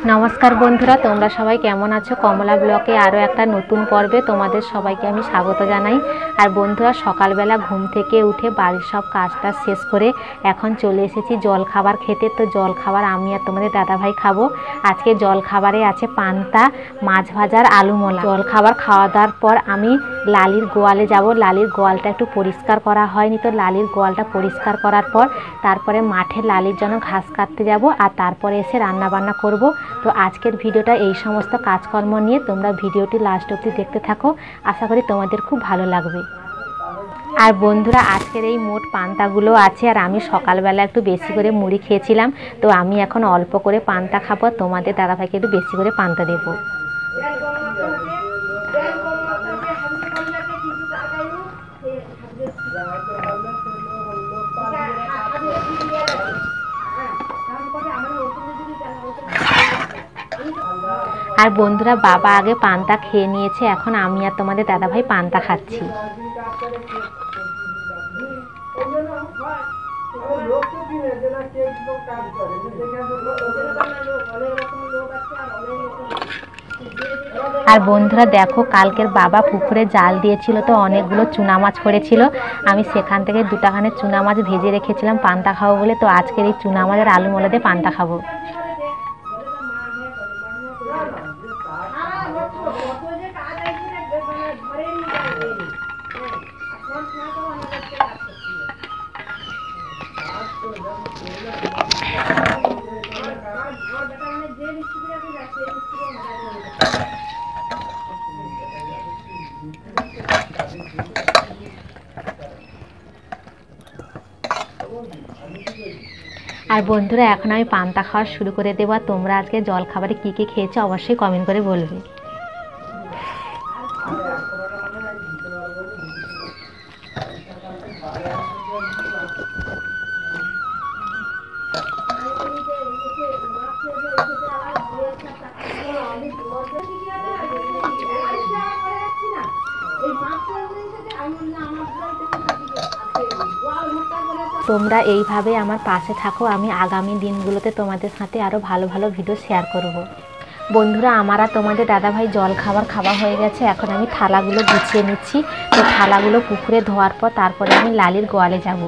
नमस्कार बंधुरा तोमरा सबाई केमन आछो। कमला ब्लगे आरो एक नतून पर्वे तोमादेर सबाइके आमी स्वागत जानाई। और बंधुरा सकाल बेला घुम थेके उठे बाड़िर सब काजटा शेष करे एखन चले एसेछि जल खाबार खेते। तो जल खाबार आमी आर तोमादेर दादा भाई खाबो। आजके जल खाबारे आछे पान्ता, माछ भाजार, आलू मला। जल खाबार खाওয়া दाওয়ার पर आमी लालिर गोयाले जाबो। लालिर गोयालटा एकटु परिष्कार करा हयनि, तो लालिर गोयालटा परिष्कार करार पर तारपरे माठे लालिर जन्य घास काटते जाबो और तारपरे एसे रान्ना बान्ना करबो। तो आजकेर भिडियोटा এই সমস্ত কাজকর্ম নিয়ে তোমরা ভিডিওটি লাস্ট অবধি দেখতে থাকো। আশা করি তোমাদের খুব ভালো লাগবে। আর বন্ধুরা আজকের এই মোট পান্তাগুলো আছে। আর আমি সকালবেলা একটু বেশি করে মুড়ি খেয়েছিলাম, তো আমি এখন অল্প করে পান্তা খাবো। তোমাদের দাদাভাইকে একটু বেশি করে পান্তা দেবো। আর বন্ধুরা বাবা আগে পান্তা খেয়ে নিয়েছে, এখন আমি আর তোমাদের দাদা ভাই পান্তা খাচ্ছি। আর বন্ধুরা দেখো কালকের বাবা পুকুরে জাল দিয়েছিল, তো অনেকগুলো চুনা মাছ পড়েছিল। আমি সেখান থেকে দুটাখানে চুনা মাছ ভেজে রেখেছিলাম পান্তা খাবো বলে। তো আজকের এই চুনা মাছ আর আলু মোলা দিয়ে পান্তা খাবো। আর বন্ধুরা এখন আমি পান্তা খাওয়া শুরু করে দেব। তোমরা আজকে জল খাবারে কি কি খেয়েছো অবশ্যই কমেন্ট করে বলবে। তোমরা এইভাবে আমার পাশে থাকো, আমি আগামী দিনগুলোতে তোমাদের সাথে আরও ভালো ভালো ভিডিও শেয়ার করব। বন্ধুরা আমার আর তোমাদের দাদাভাই জল খাওয়া হয়ে গেছে। এখন আমি থালাগুলো গুছিয়ে নিচ্ছি। তো থালাগুলো পুকুরে ধোয়ার পর তারপরে আমি লালির গোয়ালে যাব।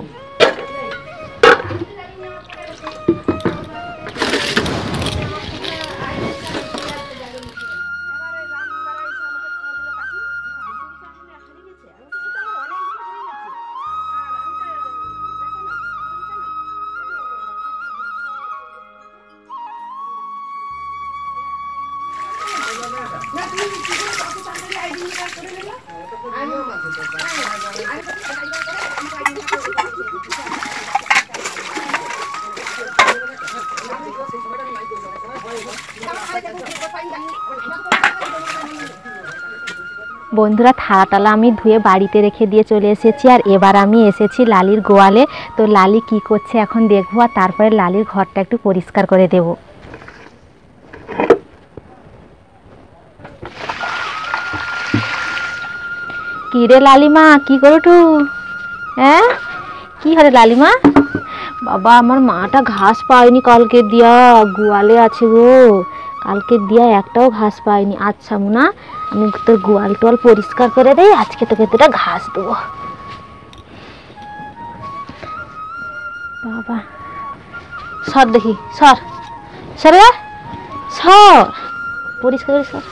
বন্ধুরা থালাটালা আমি ধুয়ে বাড়িতে রেখে দিয়ে চলে এসেছি। আর এবার আমি এসেছি লালির গোয়ালে। তো লালি কি করছে এখন দেখবো, আর তারপরে লালির ঘরটা একটু পরিষ্কার করে দেব। কি রে লালিমা কি করোটু? হ্যাঁ কি হরে লালিমা? বাবা আমার মাটা ঘাস পায়নি, কালকে দিয়া গোয়ালে আছে গো। কালকে দিয়া একটাও ঘাস পায়নি। আচ্ছা মুনা আমি তোর গোয়াল টোয়াল পরিষ্কার করে দেই, আজকে তোকে দুটা ঘাস দেবো। বাবা সর দেখি, সর সরে সর, পরিষ্কার করে সর।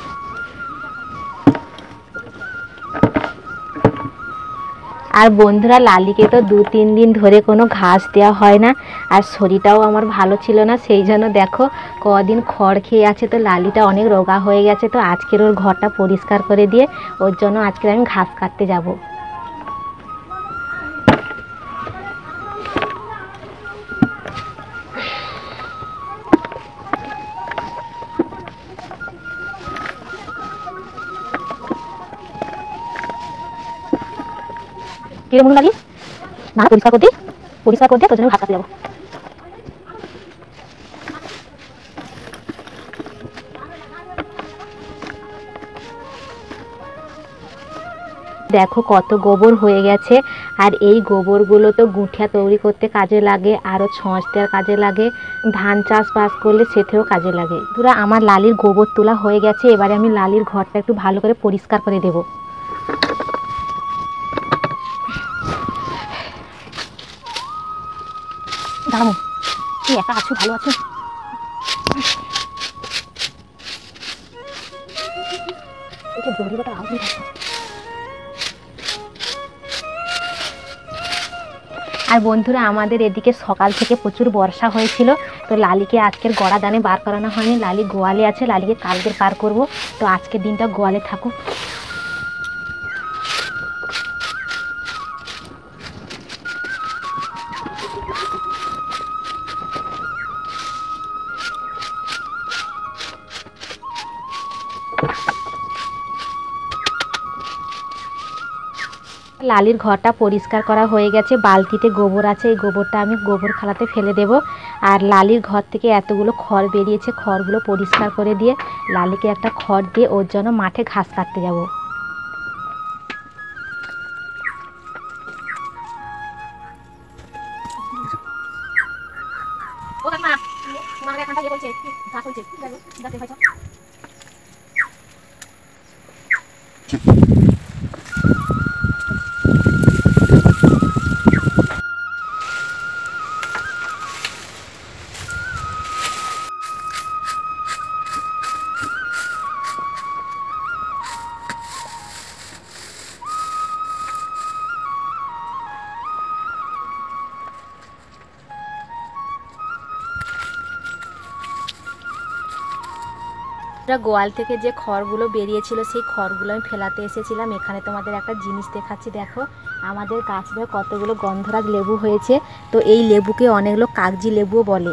আর বন্ধুরা লালিকে তো 2-3 দিন ধরে কোনো ঘাস দেওয়া হয় না। আর শরীরটাও আমার ভালো ছিল না, সেই জন্য দেখো কদিন খড় খেয়ে আছে। তো লালিটা অনেক রোগা হয়ে গেছে। তো আজকের ওর ঘরটা পরিষ্কার করে দিয়ে ওর জন্য আজকের আমি ঘাস কাটতে যাব। কিরকম লাগি না পরিষ্কার করতে তোর জন্য ঘাস কাটতে যাবো। দেখো কত গোবর হয়ে গেছে। আর এই গোবরগুলো তো গুঁঠিয়া তৈরি করতে কাজে লাগে, আরও ছঁচ দেওয়ার কাজে লাগে, ধান চাষবাস করলে সেটাও কাজে লাগে। বন্ধুরা আমার লালির গোবর তোলা হয়ে গেছে, এবারে আমি লালির ঘরটা একটু ভালো করে পরিষ্কার করে দেবো। দাঁড়াবো, তুই একা আছো, ভালো আছো? আর বন্ধুরা আমাদের এদিকে সকাল থেকে প্রচুর বর্ষা হয়েছিল, তো লালিকে আজকের গড়া দানে বার করানো হয়নি। লালি গোয়ালে আছে, লালিকে কালকে বার করব, তো আজকের দিনটা গোয়ালে থাকুক। লালির ঘরটা পরিষ্কার করা হয়ে গেছে, বালতিতে গোবর আছে, এই গোবরটা আমি গোবর খালাতে ফেলে দেব। আর লালির ঘর থেকে এতগুলো খড় বেরিয়েছে, খড়গুলো পরিষ্কার করে দিয়ে লালিকে একটা খড় দিয়ে ওর জন্য মাঠে ঘাস কাটতে যাব। গোয়াল থেকে যে খড়গুলো বেরিয়েছিল সেই খড়গুলো আমি ফেলাতে এসেছিলাম। এখানে তোমাদের একটা জিনিস দেখাচ্ছি, দেখো আমাদের গাছে কতগুলো গন্ধরাজ লেবু হয়েছে, তো এই লেবুকে অনেক লোক কাগজি লেবুও বলে।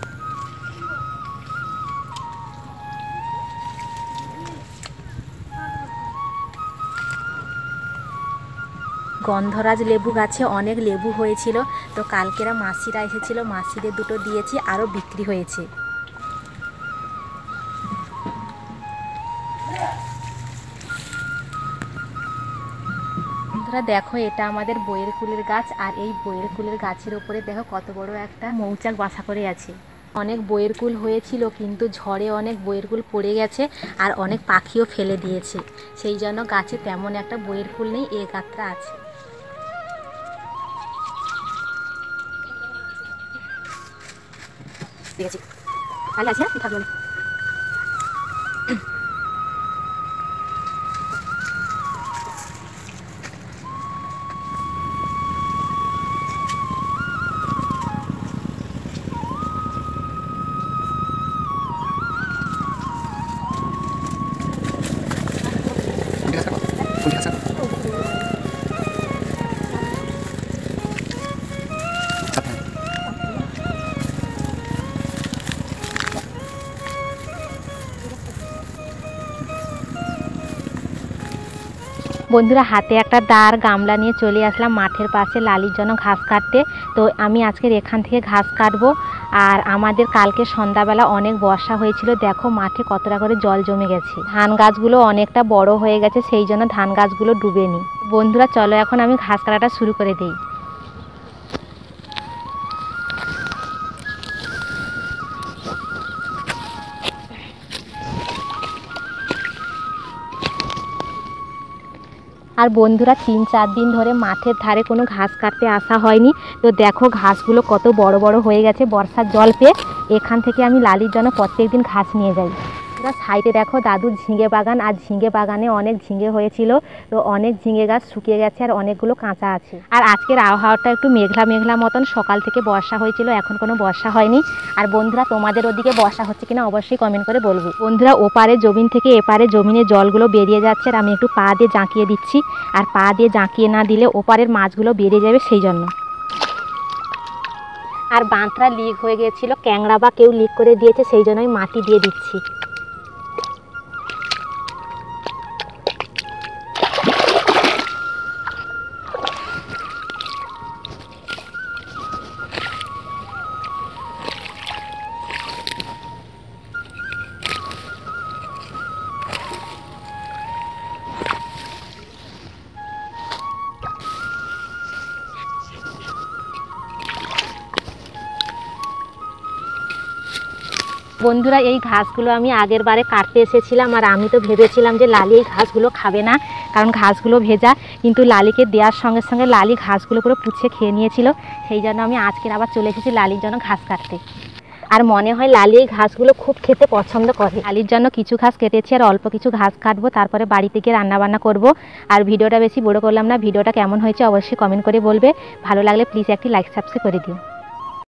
গন্ধরাজ লেবু গাছে অনেক লেবু হয়েছিল, তো কালকেরা মাসিরা এসেছিল, মাসিদের দুটো দিয়েছি, আরও বিক্রি হয়েছে। বন্ধুরা দেখো এটা আমাদের বইয়ের কুলের গাছ, আর এই বইয়ের কুলের গাছের উপরে দেখো কত বড় একটা মৌচাক বাসা করে আছে। অনেক বইয়ের কুল হয়েছিল, কিন্তু ঝড়ে অনেক বইয়ের কুল পড়ে গেছে আর অনেক পাখিও ফেলে দিয়েছে, সেই জন্য গাছে তেমন একটা বইয়ের কুল নেই, এ গাছটা আছে। ঠিক আছে, তাহলে আছে না থাকবে। বন্ধুরা হাতে একটা দাঁড় গামলা নিয়ে চলে আসলাম মাঠের পাশে লালির জন্য ঘাস কাটতে। তো আমি আজকের এখান থেকে ঘাস কাটবো। আর আমাদের কালকে সন্ধ্যাবেলা অনেক বর্ষা হয়েছিল, দেখো মাঠে কতটা করে জল জমে গেছে। ধান গাছগুলো অনেকটা বড় হয়ে গেছে, সেই জন্য ধান গাছগুলো ডুবেনি। বন্ধুরা চলো এখন আমি ঘাস কাটাটা শুরু করে দিই। আর বন্ধুরা 3-4 দিন ধরে মাঠের ধারে কোনো ঘাস কাটতে আসা হয়নি, তো দেখো ঘাসগুলো কত বড় বড় হয়ে গেছে বর্ষার জল পেয়ে। এখান থেকে আমি লালির জন্য প্রত্যেক দিন ঘাস নিয়ে যাই। সাইডে দেখো দাদুর ঝিঙে বাগান, আর ঝিঙে বাগানে অনেক ঝিঙে হয়েছিল, তো অনেক ঝিঙে গাছ শুকিয়ে গেছে আর অনেকগুলো কাঁচা আছে। আর আজকের আবহাওয়াটা একটু মেঘলা মেঘলা মতন, সকাল থেকে বর্ষা হয়েছিল, এখন কোনো বর্ষা হয়নি। আর বন্ধুরা তোমাদের ওদিকে বর্ষা হচ্ছে কিনা অবশ্যই কমেন্ট করে বলবো। বন্ধুরা ওপারে জমিন থেকে এপারে জমিনে জলগুলো বেরিয়ে যাচ্ছে, আর আমি একটু পা দিয়ে জাঁকিয়ে দিচ্ছি, আর পা দিয়ে জাঁকিয়ে না দিলে ওপারের মাছগুলো বেরিয়ে যাবে, সেই জন্য। আর বাঁধটা লিক হয়ে গিয়েছিল, ক্যাংড়া বা কেউ লিক করে দিয়েছে, সেই জন্য আমি মাটি দিয়ে দিচ্ছি। বন্ধুরা এই ঘাসগুলো আমি আগের বারে কাটতে এসেছিলাম, আর আমি তো ভেবেছিলাম যে লালি এই ঘাসগুলো খাবে না, কারণ ঘাসগুলো ভেজা, কিন্তু লালিকে দেওয়ার সঙ্গে সঙ্গে লালি ঘাসগুলো পুরো পুছে খেয়ে নিয়েছিল। সেই জন্য আমি আজকের আবার চলে এসেছি লালির জন্য ঘাস কাটতে। আর মনে হয় লালি এই ঘাসগুলো খুব খেতে পছন্দ করে। লালির জন্য কিছু ঘাস কেটেছি, আর অল্প কিছু ঘাস কাটবো, তারপরে বাড়িতে গিয়ে রান্নাবান্না করব। আর ভিডিওটা বেশি বড় করলাম না, ভিডিওটা কেমন হয়েছে অবশ্যই কমেন্ট করে বলবে। ভালো লাগলে প্লিজ একটি লাইক সাবস্ক্রাইব করে দিও।